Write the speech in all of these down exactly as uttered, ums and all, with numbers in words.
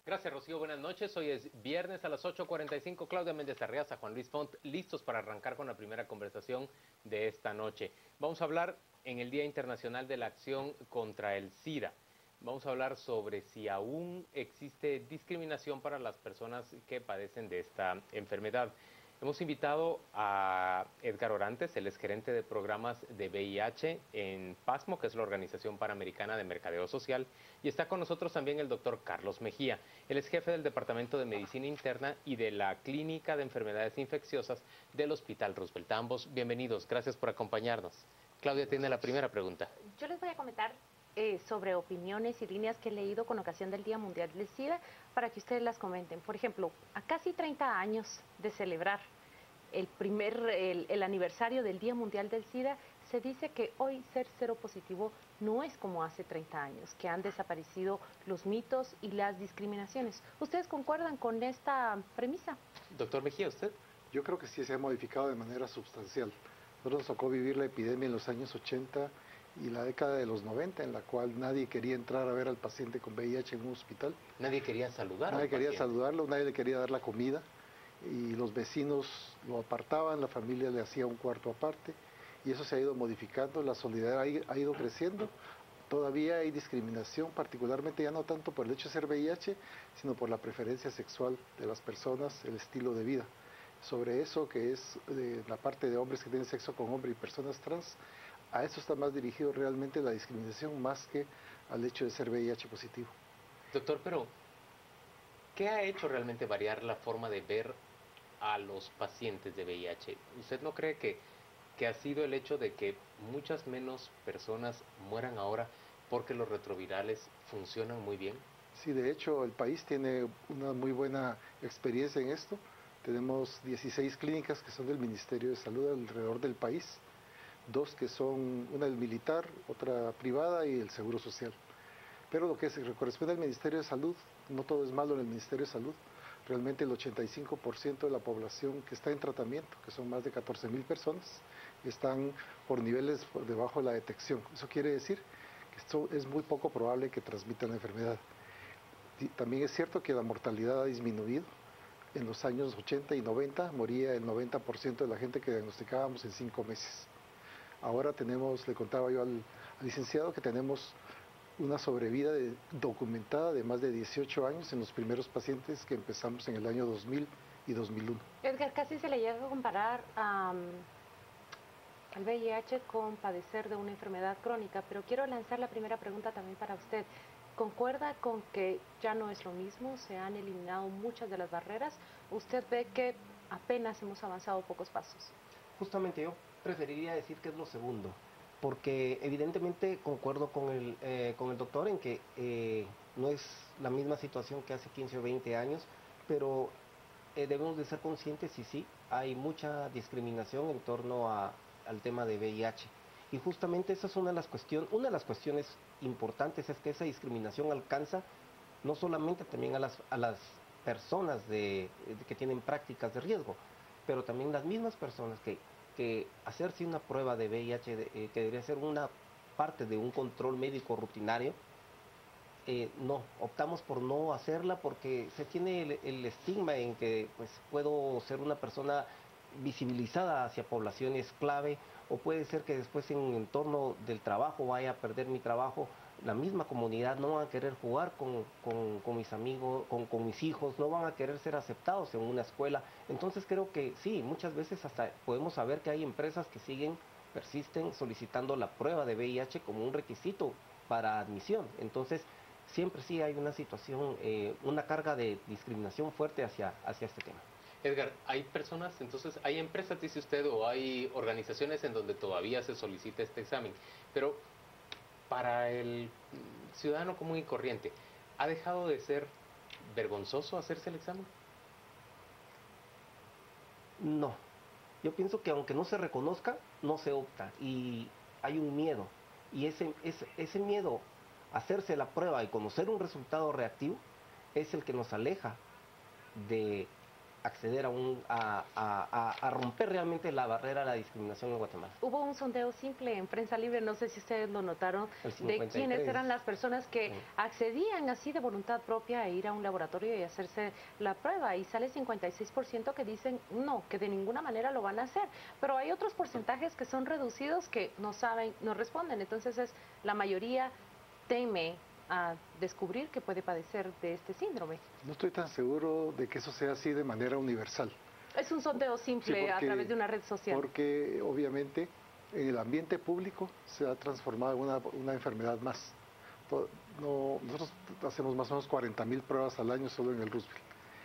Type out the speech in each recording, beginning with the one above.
Gracias, Rocío. Buenas noches. Hoy es viernes a las ocho cuarenta y cinco. Claudia Méndez Arriaza, Juan Luis Font, listos para arrancar con la primera conversación de esta noche. Vamos a hablar en el Día Internacional de la Acción contra el SIDA. Vamos a hablar sobre si aún existe discriminación para las personas que padecen de esta enfermedad. Hemos invitado a Edgar Orantes, él es gerente de programas de V I H en PASMO, que es la Organización Panamericana de Mercadeo Social, y está con nosotros también el doctor Carlos Mejía. Él es jefe del Departamento de Medicina Interna y de la Clínica de Enfermedades Infecciosas del Hospital Roosevelt. Ambos, bienvenidos, gracias por acompañarnos. Claudia tiene la primera pregunta. Yo les voy a comentar eh, sobre opiniones y líneas que he leído con ocasión del Día Mundial del SIDA para que ustedes las comenten. Por ejemplo, a casi treinta años de celebrar el primer, el, el aniversario del Día Mundial del SIDA, se dice que hoy ser cero positivo no es como hace treinta años, que han desaparecido los mitos y las discriminaciones. ¿Ustedes concuerdan con esta premisa? Doctor Mejía, ¿usted? Yo creo que sí se ha modificado de manera sustancial. Nosotros nos tocó vivir la epidemia en los años ochenta y la década de los noventa, en la cual nadie quería entrar a ver al paciente con V I H en un hospital. Nadie quería saludar Nadie al quería paciente. saludarlo, nadie le quería dar la comida, y los vecinos lo apartaban, la familia le hacía un cuarto aparte, y eso se ha ido modificando, la solidaridad ha ido creciendo. Todavía hay discriminación, particularmente ya no tanto por el hecho de ser V I H, sino por la preferencia sexual de las personas, el estilo de vida. Sobre eso, que es de la parte de hombres que tienen sexo con hombres y personas trans, a eso está más dirigido realmente la discriminación, más que al hecho de ser V I H positivo. Doctor, pero ¿qué ha hecho realmente variar la forma de ver a los pacientes de V I H? ¿Usted no cree que, que ha sido el hecho de que muchas menos personas mueran ahora porque los retrovirales funcionan muy bien? Sí, de hecho el país tiene una muy buena experiencia en esto. Tenemos dieciséis clínicas que son del Ministerio de Salud alrededor del país, dos que son, una del militar, otra privada y el Seguro Social. Pero lo que se corresponde al Ministerio de Salud, no todo es malo en el Ministerio de Salud. Realmente el ochenta y cinco por ciento de la población que está en tratamiento, que son más de catorce mil personas, están por niveles por debajo de la detección. Eso quiere decir que esto es muy poco probable que transmitan la enfermedad. Y también es cierto que la mortalidad ha disminuido. En los años ochenta y noventa moría el noventa por ciento de la gente que diagnosticábamos en cinco meses. Ahora tenemos, le contaba yo al, al licenciado, que tenemos una sobrevida de, documentada de más de dieciocho años en los primeros pacientes que empezamos en el año dos mil y dos mil uno. Edgar, casi se le llega a comparar um, al V I H con padecer de una enfermedad crónica, pero quiero lanzar la primera pregunta también para usted. ¿Concuerda con que ya no es lo mismo? ¿Se han eliminado muchas de las barreras? ¿Usted ve que apenas hemos avanzado pocos pasos? Justamente yo preferiría decir que es lo segundo, porque evidentemente concuerdo con el, eh, con el doctor en que eh, no es la misma situación que hace quince o veinte años, pero eh, debemos de ser conscientes y sí, hay mucha discriminación en torno a, al tema de V I H. Y justamente esa es una de las cuestiones, una de las cuestiones importantes, es que esa discriminación alcanza no solamente también a las, a las personas de, de que tienen prácticas de riesgo, pero también las mismas personas que, que hacerse una prueba de V I H, de, eh, que debería ser una parte de un control médico rutinario, eh, no, optamos por no hacerla porque se tiene el, el estigma en que pues, puedo ser una persona visibilizada hacia poblaciones clave, o puede ser que después en el entorno del trabajo vaya a perder mi trabajo, la misma comunidad no van a querer jugar con, con, con mis amigos, con, con mis hijos, no van a querer ser aceptados en una escuela. Entonces creo que sí, muchas veces hasta podemos saber que hay empresas que siguen, persisten solicitando la prueba de V I H como un requisito para admisión. Entonces siempre sí hay una situación, eh, una carga de discriminación fuerte hacia, hacia este tema. Edgar, hay personas, entonces, hay empresas, dice usted, o hay organizaciones en donde todavía se solicita este examen, pero para el ciudadano común y corriente, ¿ha dejado de ser vergonzoso hacerse el examen? No, yo pienso que aunque no se reconozca, no se opta y hay un miedo. Y ese, ese, ese miedo a hacerse la prueba y conocer un resultado reactivo es el que nos aleja de acceder a, un, a, a, a romper realmente la barrera a la discriminación en Guatemala. Hubo un sondeo simple en Prensa Libre, no sé si ustedes lo notaron, de quiénes eran las personas que sí. accedían así de voluntad propia a ir a un laboratorio y hacerse la prueba, y sale cincuenta y seis por ciento que dicen no, que de ninguna manera lo van a hacer, pero hay otros porcentajes que son reducidos que no saben, no responden, entonces es la mayoría teme a descubrir que puede padecer de este síndrome. No estoy tan seguro de que eso sea así de manera universal. Es un sondeo simple sí, porque, a través de una red social. Porque obviamente en el ambiente público se ha transformado en una, una enfermedad más. No, nosotros hacemos más o menos cuarenta mil pruebas al año solo en el Roosevelt.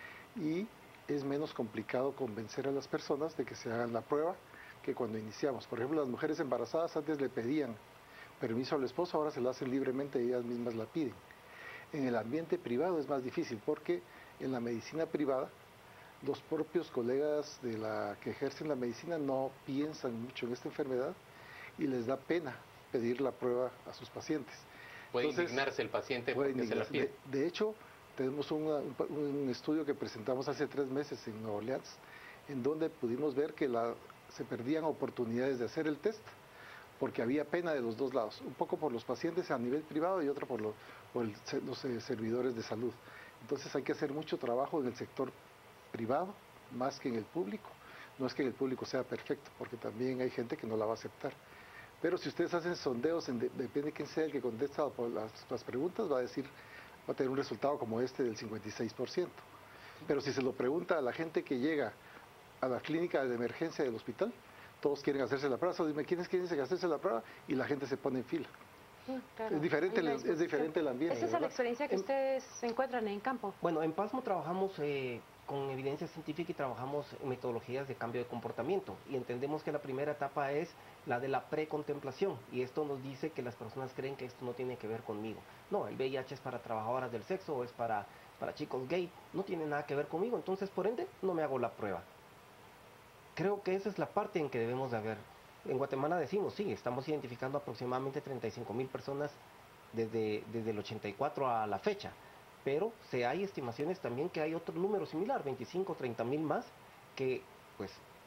Y es menos complicado convencer a las personas de que se hagan la prueba que cuando iniciamos. Por ejemplo, las mujeres embarazadas antes le pedían permiso al esposo, ahora se la hacen libremente y ellas mismas la piden. En el ambiente privado es más difícil porque en la medicina privada los propios colegas de la que ejercen la medicina no piensan mucho en esta enfermedad y les da pena pedir la prueba a sus pacientes. Puede Entonces, indignarse el paciente puede porque se la pide. De, de hecho, tenemos una, un, un estudio que presentamos hace tres meses en Nueva Orleans, en donde pudimos ver que la, se perdían oportunidades de hacer el test porque había pena de los dos lados, un poco por los pacientes a nivel privado y otro por, lo, por el, los eh, servidores de salud. Entonces hay que hacer mucho trabajo en el sector privado, más que en el público. No es que en el público sea perfecto, porque también hay gente que no la va a aceptar. Pero si ustedes hacen sondeos, en de, depende de quién sea el que contesta por las, las preguntas, va a decir, va a tener un resultado como este del cincuenta y seis por ciento. Pero si se lo pregunta a la gente que llega a la clínica de emergencia del hospital, todos quieren hacerse la prueba, so, dime quiénes quieren hacerse la prueba y la gente se pone en fila. Sí, claro. Es diferente, el, es diferente el ambiente. Esa es la experiencia que en, ustedes se encuentran en campo. Bueno, en PASMO trabajamos eh, con evidencia científica y trabajamos en metodologías de cambio de comportamiento y entendemos que la primera etapa es la de la precontemplación y esto nos dice que las personas creen que esto no tiene que ver conmigo. No, el V I H es para trabajadoras del sexo o es para, para chicos gay, no tiene nada que ver conmigo, entonces por ende no me hago la prueba. Creo que esa es la parte en que debemos de haber. En Guatemala decimos, sí, estamos identificando aproximadamente treinta y cinco mil personas desde, desde el ochenta y cuatro a la fecha, pero se hay estimaciones también que hay otro número similar, veinticinco, treinta mil más, que pues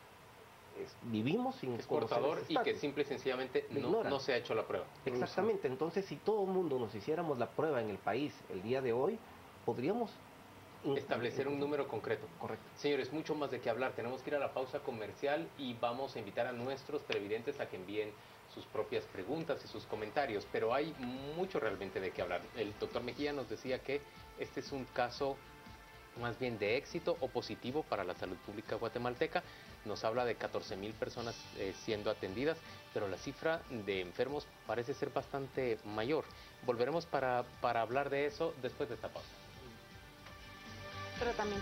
es, vivimos sin es portador y que simple y sencillamente no, no se ha hecho la prueba. Exactamente, entonces si todo el mundo nos hiciéramos la prueba en el país el día de hoy, podríamos establecer un número concreto. Correcto. Señores, mucho más de qué hablar. Tenemos que ir a la pausa comercial y vamos a invitar a nuestros televidentes a que envíen sus propias preguntas y sus comentarios, pero hay mucho realmente de qué hablar. El doctor Mejía nos decía que este es un caso más bien de éxito o positivo para la salud pública guatemalteca. Nos habla de catorce mil personas eh, siendo atendidas, pero la cifra de enfermos parece ser bastante mayor. Volveremos para, para hablar de eso después de esta pausa. Pero también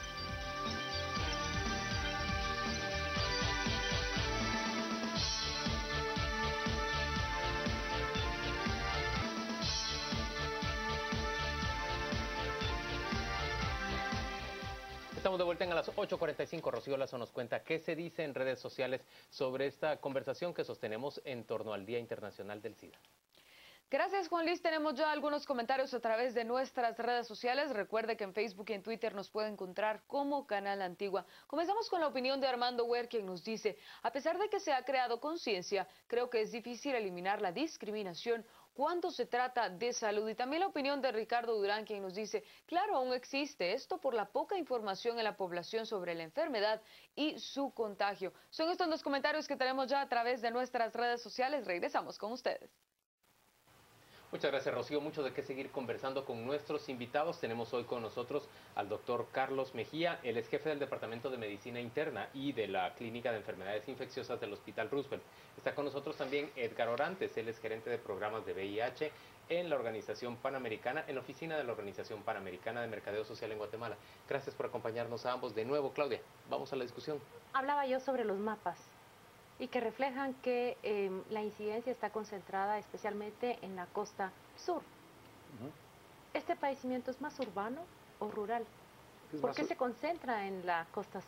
Estamos de vuelta en a las ocho cuarenta y cinco. Rocío Lazo nos cuenta qué se dice en redes sociales sobre esta conversación que sostenemos en torno al Día Internacional del SIDA. Gracias, Juan Luis. Tenemos ya algunos comentarios a través de nuestras redes sociales. Recuerde que en Facebook y en Twitter nos puede encontrar como Canal Antigua. Comenzamos con la opinión de Armando Huer, quien nos dice: a pesar de que se ha creado conciencia, creo que es difícil eliminar la discriminación cuando se trata de salud. Y también la opinión de Ricardo Durán, quien nos dice: claro, aún existe esto por la poca información en la población sobre la enfermedad y su contagio. Son estos los comentarios que tenemos ya a través de nuestras redes sociales. Regresamos con ustedes. Muchas gracias, Rocío. Mucho de qué seguir conversando con nuestros invitados. Tenemos hoy con nosotros al doctor Carlos Mejía. Él es jefe del Departamento de Medicina Interna y de la Clínica de Enfermedades Infecciosas del Hospital Roosevelt. Está con nosotros también Edgar Orantes. Él es gerente de programas de V I H en la Organización Panamericana, en la oficina de la Organización Panamericana de Mercadeo Social en Guatemala. Gracias por acompañarnos a ambos de nuevo. Claudia, vamos a la discusión. Hablaba yo sobre los mapas y que reflejan que eh, la incidencia está concentrada especialmente en la costa sur. Uh-huh. ¿Este padecimiento es más urbano o rural? ¿Por qué se concentra en la costa sur?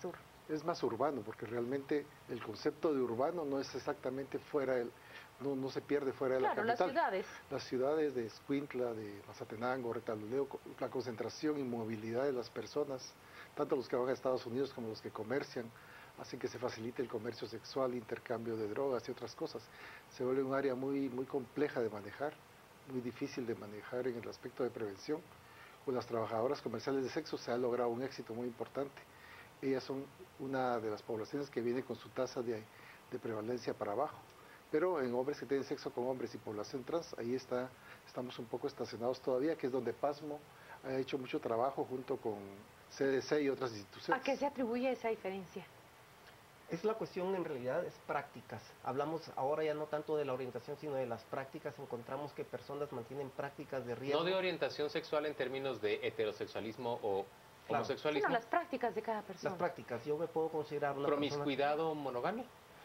es más urbano, porque realmente el concepto de urbano no es exactamente fuera del, no, no se pierde fuera de Claro, la capital. las ciudades. Las ciudades de Escuintla, de Mazatenango, Retaluleo, la concentración y movilidad de las personas, tanto los que van a Estados Unidos como los que comercian, hacen que se facilite el comercio sexual, intercambio de drogas y otras cosas. Se vuelve un área muy, muy compleja de manejar, muy difícil de manejar en el aspecto de prevención. Con las trabajadoras comerciales de sexo se ha logrado un éxito muy importante. Ellas son una de las poblaciones que viene con su tasa de, de prevalencia para abajo. Pero en hombres que tienen sexo con hombres y población trans, ahí está, estamos un poco estacionados todavía, que es donde PASMO ha hecho mucho trabajo junto con C D C y otras instituciones. ¿A qué se atribuye esa diferencia? Es la cuestión, en realidad, es prácticas. Hablamos ahora ya no tanto de la orientación, sino de las prácticas. Encontramos que personas mantienen prácticas de riesgo. No de orientación sexual en términos de heterosexualismo o Claro. homosexualismo. Sino las prácticas de cada persona. Las prácticas. Yo me puedo considerar una Promiscuidad persona... o monogamia.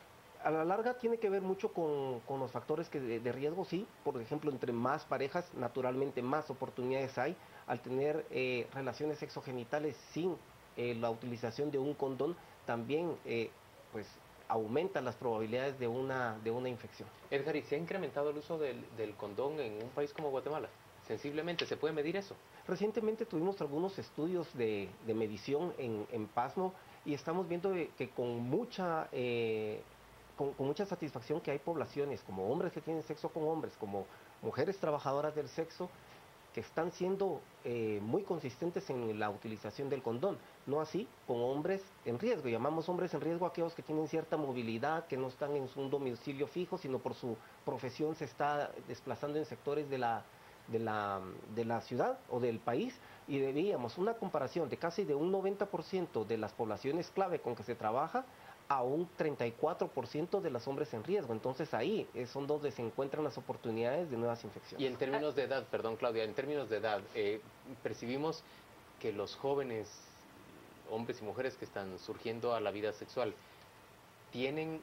A la larga tiene que ver mucho con, con los factores que de, de riesgo, sí. Por ejemplo, entre más parejas, naturalmente más oportunidades hay. Al tener eh, relaciones sexogenitales sin eh, la utilización de un condón, también eh, pues aumenta las probabilidades de una, de una infección. Edgar, ¿y se ha incrementado el uso del, del condón en un país como Guatemala? Sensiblemente, ¿se puede medir eso? Recientemente tuvimos algunos estudios de, de medición en, en PASMO y estamos viendo que con mucha, eh, con, con mucha satisfacción que hay poblaciones como hombres que tienen sexo con hombres, como mujeres trabajadoras del sexo, que están siendo eh, muy consistentes en la utilización del condón, no así con hombres en riesgo. Llamamos hombres en riesgo a aquellos que tienen cierta movilidad, que no están en un domicilio fijo, sino por su profesión se está desplazando en sectores de la, de la, de la ciudad o del país, y veíamos una comparación de casi de un noventa por ciento de las poblaciones clave con que se trabaja a un treinta y cuatro por ciento de los hombres en riesgo. Entonces ahí son donde se encuentran las oportunidades de nuevas infecciones. Y en términos de edad, perdón Claudia, en términos de edad, eh, percibimos que los jóvenes, hombres y mujeres que están surgiendo a la vida sexual, tienen,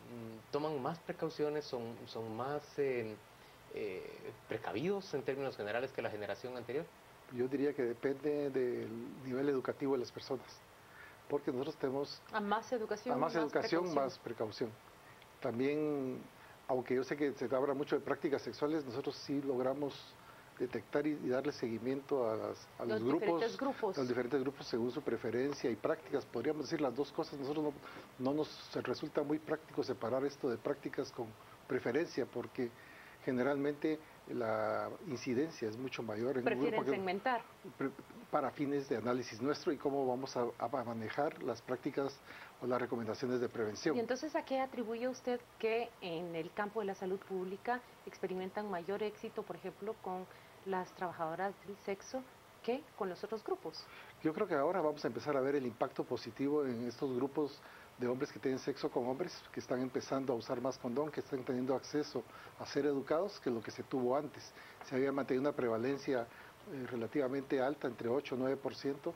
toman más precauciones, son, son más eh, eh, precavidos en términos generales que la generación anterior. Yo diría que depende del nivel educativo de las personas, porque nosotros tenemos a más educación, a más, más educación, precaución. más precaución. También, aunque yo sé que se habla mucho de prácticas sexuales, nosotros sí logramos detectar y, y darle seguimiento a, las, a los, los grupos, grupos, a los diferentes grupos según su preferencia y prácticas. Podríamos decir las dos cosas. Nosotros no, no nos resulta muy práctico separar esto de prácticas con preferencia, porque generalmente la incidencia es mucho mayor en Prefieren un grupo que, segmentar para fines de análisis nuestro y cómo vamos a, a manejar las prácticas o las recomendaciones de prevención. Y entonces, ¿a qué atribuye usted que en el campo de la salud pública experimentan mayor éxito, por ejemplo, con las trabajadoras del sexo que con los otros grupos? Yo creo que ahora vamos a empezar a ver el impacto positivo en estos grupos de hombres que tienen sexo con hombres, que están empezando a usar más condón, que están teniendo acceso a ser educados, que lo que se tuvo antes. Se había mantenido una prevalencia eh, relativamente alta, entre ocho y nueve por ciento,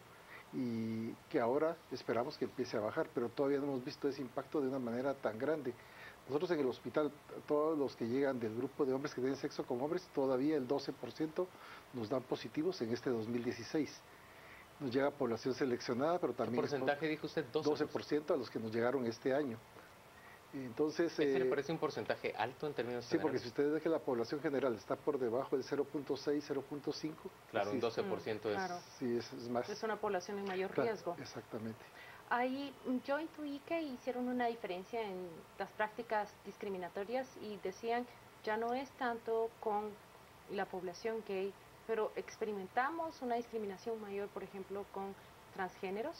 y que ahora esperamos que empiece a bajar, pero todavía no hemos visto ese impacto de una manera tan grande. Nosotros en el hospital, todos los que llegan del grupo de hombres que tienen sexo con hombres, todavía el doce por ciento nos dan positivos en este dos mil dieciséis. Nos llega población seleccionada, pero también... ¿Qué porcentaje dijo usted? doce por ciento a los que nos llegaron este año. Entonces... ¿Este eh, le parece un porcentaje alto en términos Sí, generales? porque si ustedes ven que la población general está por debajo del cero punto seis, cero punto cinco... Claro, sí, un doce por ciento es... Claro. Sí, es, es más... Es una población en mayor Claro, riesgo. Exactamente. Ahí yo intuí que hicieron una diferencia en las prácticas discriminatorias y decían ya no es tanto con la población gay, pero experimentamos una discriminación mayor, por ejemplo, con transgéneros.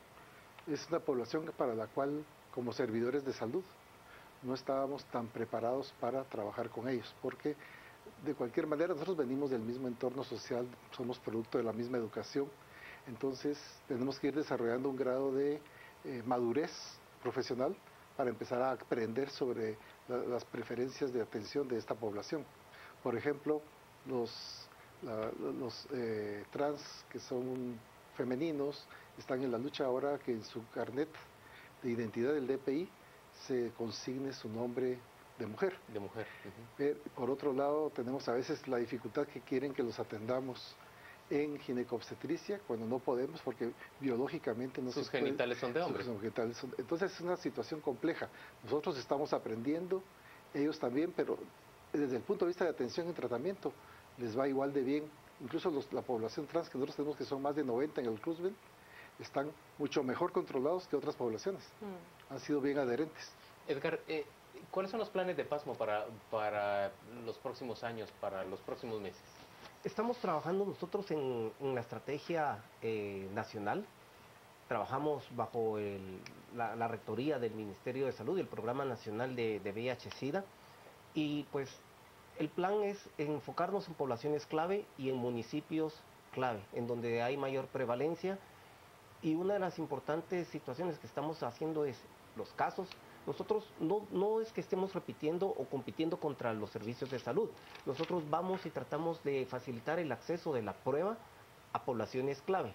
Es una población para la cual, como servidores de salud, no estábamos tan preparados para trabajar con ellos, porque de cualquier manera nosotros venimos del mismo entorno social, somos producto de la misma educación, entonces tenemos que ir desarrollando un grado de eh, madurez profesional para empezar a aprender sobre la, las preferencias de atención de esta población. Por ejemplo, los, la, los eh, trans que son femeninos están en la lucha ahora que en su carnet de identidad del D P I se consigne su nombre de mujer. De mujer. Uh-huh. Pero, por otro lado, tenemos a veces la dificultad que quieren que los atendamos en ginecobstetricia cuando no podemos porque biológicamente no sus se puede, genitales son de hombre. sus genitales son- entonces es una situación compleja. Nosotros estamos aprendiendo, ellos también, pero desde el punto de vista de atención y tratamiento les va igual de bien. Incluso los- la población trans que nosotros tenemos, que son más de noventa en el Roosevelt, están mucho mejor controlados que otras poblaciones. Mm. Han sido bien adherentes. Edgar, eh, ¿cuáles son los planes de PASMO para, para los próximos años, para los próximos meses? Estamos trabajando nosotros en, en la estrategia eh, nacional. Trabajamos bajo el- la, la rectoría del Ministerio de Salud y el Programa Nacional de, de V I H-Sida. Y pues el plan es enfocarnos en poblaciones clave y en municipios clave, en donde hay mayor prevalencia. Y una de las importantes situaciones que estamos haciendo es los casos. Nosotros no, no es que estemos repitiendo o compitiendo contra los servicios de salud. Nosotros vamos y tratamos de facilitar el acceso de la prueba a poblaciones clave.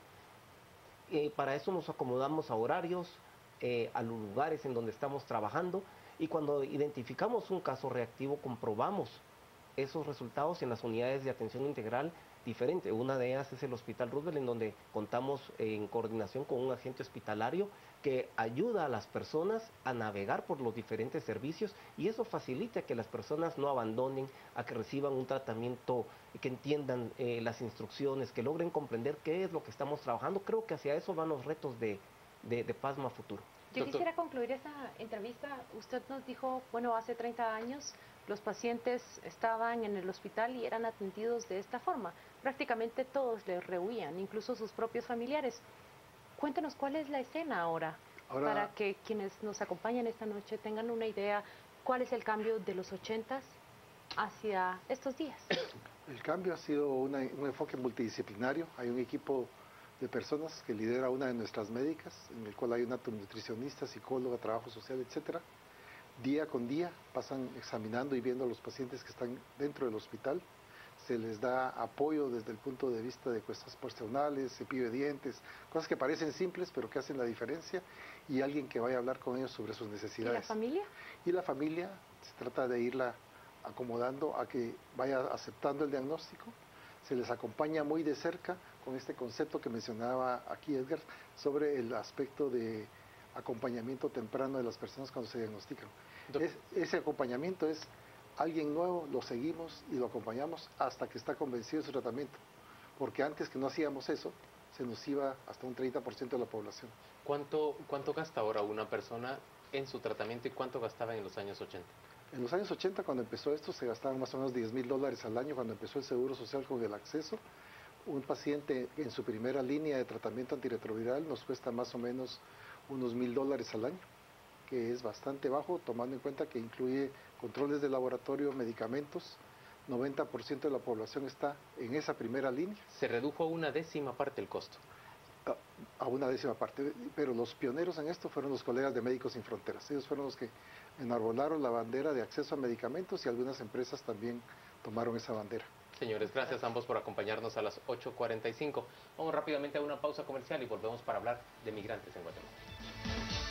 Eh, para eso nos acomodamos a horarios, eh, a los lugares en donde estamos trabajando, y cuando identificamos un caso reactivo comprobamos esos resultados en las unidades de atención integral diferente. Una de ellas es el Hospital Roosevelt, en donde contamos en coordinación con un agente hospitalario que ayuda a las personas a navegar por los diferentes servicios, y eso facilita que las personas no abandonen, a que reciban un tratamiento, que entiendan eh, las instrucciones, que logren comprender qué es lo que estamos trabajando. Creo que hacia eso van los retos de, de, de PASMO a futuro. Yo Doctor. quisiera concluir esta entrevista. Usted nos dijo, bueno, hace treinta años los pacientes estaban en el hospital y eran atendidos de esta forma. Prácticamente todos les rehuían, incluso sus propios familiares. Cuéntenos cuál es la escena ahora, Ahora- para que quienes nos acompañan esta noche tengan una idea cuál es el cambio de los ochentas hacia estos días. El cambio ha sido una- un enfoque multidisciplinario. Hay un equipo de personas que lidera una de nuestras médicas, en el cual hay una nutricionista, psicóloga, trabajo social, etcétera. Día con día pasan examinando y viendo a los pacientes que están dentro del hospital. Se les da apoyo desde el punto de vista de cuestas personales, cepillo de dientes, cosas que parecen simples pero que hacen la diferencia, y alguien que vaya a hablar con ellos sobre sus ¿Y necesidades. la familia? Y la familia se trata de irla acomodando a que vaya aceptando el diagnóstico. Se les acompaña muy de cerca con este concepto que mencionaba aquí Edgar sobre el aspecto de acompañamiento temprano de las personas cuando se diagnostican. Doc- Es- ese acompañamiento es alguien nuevo, lo seguimos y lo acompañamos hasta que está convencido de su tratamiento, porque antes que no hacíamos eso, se nos iba hasta un treinta por ciento de la población. ¿Cuánto, ¿Cuánto gasta ahora una persona en su tratamiento y cuánto gastaba en los años ochenta? En los años ochenta, cuando empezó esto, se gastaban más o menos diez mil dólares al año cuando empezó el Seguro Social con el acceso. Un paciente en su primera línea de tratamiento antirretroviral nos cuesta más o menos unos mil dólares al año, que es bastante bajo, tomando en cuenta que incluye controles de laboratorio, medicamentos. noventa por ciento de la población está en esa primera línea, Se redujo a una décima parte el costo. a- a una décima parte, pero los pioneros en esto fueron los colegas de Médicos Sin Fronteras. Ellos fueron los que enarbolaron la bandera de acceso a medicamentos, y algunas empresas también tomaron esa bandera. Señores, gracias a ambos por acompañarnos a las ocho cuarenta y cinco. Vamos rápidamente a una pausa comercial y volvemos para hablar de migrantes en Guatemala.